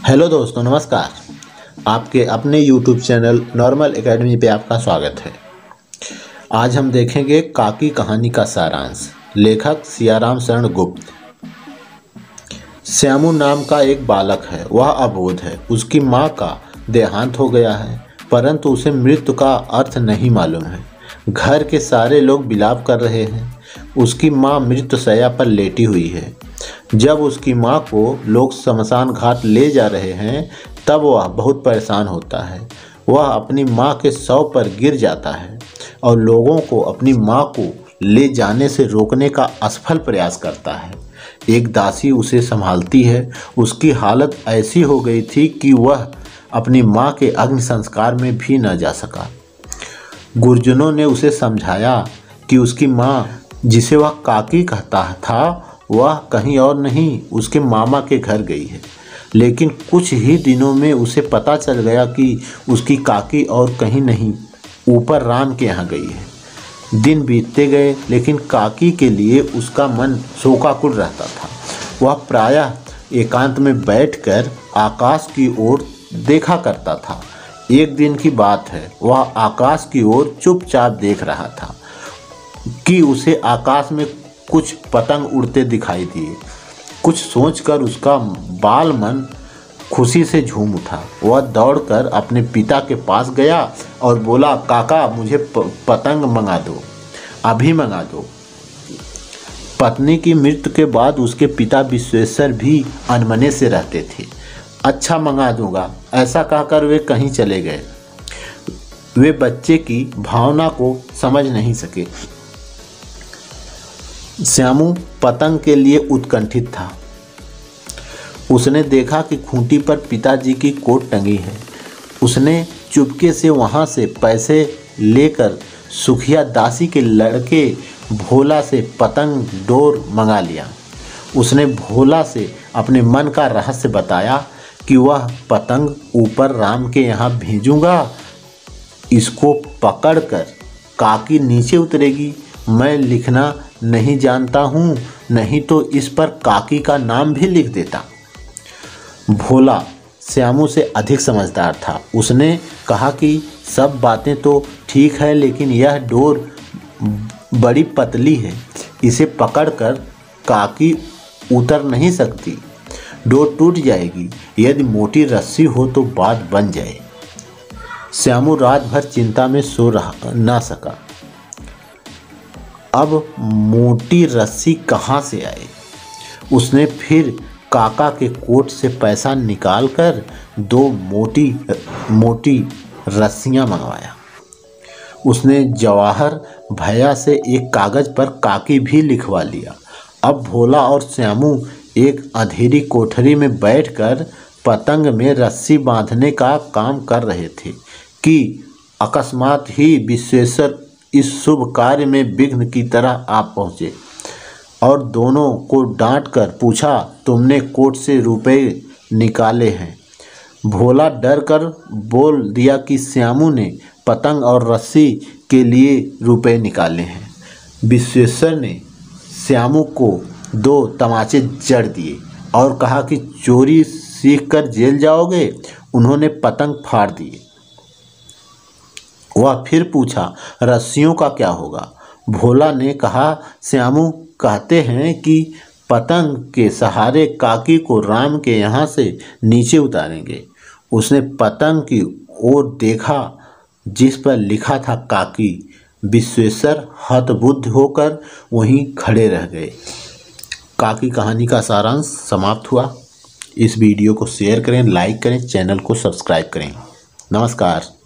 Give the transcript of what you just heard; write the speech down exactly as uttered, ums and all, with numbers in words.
Hello दोस्तों, नमस्कार। आपके अपने यूट्यूब चैनल नॉर्मल एकेडमी पे आपका स्वागत है। आज हम देखेंगे काकी कहानी का सारांश। लेखक सियाराम शरण गुप्त। श्यामू नाम का एक बालक है। वह अबोध है। उसकी माँ का देहांत हो गया है, परंतु उसे मृत्यु का अर्थ नहीं मालूम है। घर के सारे लोग विलाप कर रहे हैं। उसकी माँ मृत्युशैया पर लेटी हुई है। जब उसकी माँ को लोग शमशान घाट ले जा रहे हैं, तब वह बहुत परेशान होता है। वह अपनी माँ के शव पर गिर जाता है और लोगों को अपनी माँ को ले जाने से रोकने का असफल प्रयास करता है। एक दासी उसे संभालती है। उसकी हालत ऐसी हो गई थी कि वह अपनी माँ के अग्नि संस्कार में भी न जा सका। गुरुजनों ने उसे समझाया कि उसकी माँ, जिसे वह काकी कहता था, वह कहीं और नहीं, उसके मामा के घर गई है। लेकिन कुछ ही दिनों में उसे पता चल गया कि उसकी काकी और कहीं नहीं, ऊपर राम के यहाँ गई है। दिन बीतते गए, लेकिन काकी के लिए उसका मन शोकाकुल रहता था। वह प्रायः एकांत में बैठकर आकाश की ओर देखा करता था। एक दिन की बात है, वह आकाश की ओर चुपचाप देख रहा था कि उसे आकाश में कुछ पतंग उड़ते दिखाई दिए। कुछ सोचकर उसका बाल मन खुशी से झूम उठा। वह दौड़कर अपने पिता के पास गया और बोला, काका, मुझे पतंग मंगा दो, अभी मंगा दो। पत्नी की मृत्यु के बाद उसके पिता विश्वेश्वर भी अनमने से रहते थे। अच्छा, मंगा दूंगा, ऐसा कहकर वे कहीं चले गए। वे बच्चे की भावना को समझ नहीं सके। श्यामू पतंग के लिए उत्कंठित था। उसने देखा कि खूंटी पर पिताजी की कोट टंगी है। उसने चुपके से वहां से पैसे लेकर सुखिया दासी के लड़के भोला से पतंग डोर मंगा लिया। उसने भोला से अपने मन का रहस्य बताया कि वह पतंग ऊपर राम के यहाँ भेजूंगा। इसको पकड़कर काकी नीचे उतरेगी। मैं लिखना नहीं जानता हूँ, नहीं तो इस पर काकी का नाम भी लिख देता। भोला श्यामू से अधिक समझदार था। उसने कहा कि सब बातें तो ठीक है, लेकिन यह डोर बड़ी पतली है, इसे पकड़कर काकी उतर नहीं सकती। डोर टूट जाएगी। यदि मोटी रस्सी हो तो बात बन जाए। श्यामू रात भर चिंता में सो रहा ना सका। अब मोटी रस्सी कहाँ से आए? उसने फिर काका के कोट से पैसा निकालकर दो मोटी मोटी रस्सियाँ मंगवाया। उसने जवाहर भैया से एक कागज़ पर काकी भी लिखवा लिया। अब भोला और श्यामू एक अंधेरी कोठरी में बैठकर पतंग में रस्सी बांधने का काम कर रहे थे कि अकस्मात ही विश्वेश्वर इस शुभ कार्य में विघ्न की तरह आप पहुँचे और दोनों को डांट कर पूछा, तुमने कोट से रुपए निकाले हैं? भोला डर कर बोल दिया कि श्यामू ने पतंग और रस्सी के लिए रुपए निकाले हैं। विश्वेश्वर ने श्यामू को दो तमाचे जड़ दिए और कहा कि चोरी सीख कर जेल जाओगे। उन्होंने पतंग फाड़ दिए। वह फिर पूछा, रस्सियों का क्या होगा? भोला ने कहा, श्यामू कहते हैं कि पतंग के सहारे काकी को राम के यहाँ से नीचे उतारेंगे। उसने पतंग की ओर देखा जिस पर लिखा था काकी। विश्वेश्वर हतबुद्ध होकर वहीं खड़े रह गए। काकी कहानी का सारांश समाप्त हुआ। इस वीडियो को शेयर करें, लाइक करें, चैनल को सब्सक्राइब करें। नमस्कार।